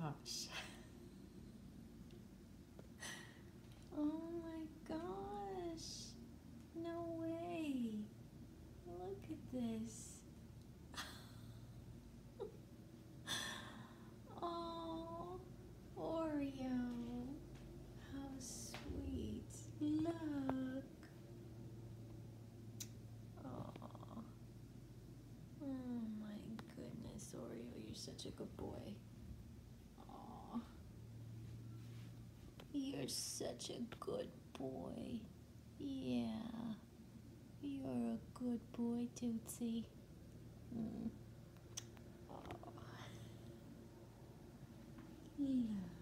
gosh. Oh my gosh. No way. Look at this. Oh, Oreo. How sweet. Look. Oh. Oh my goodness, Oreo, you're such a good boy. Oh. You're such a good boy. Yeah. You're a good boy, Tootsie. Mm. Oh. Look.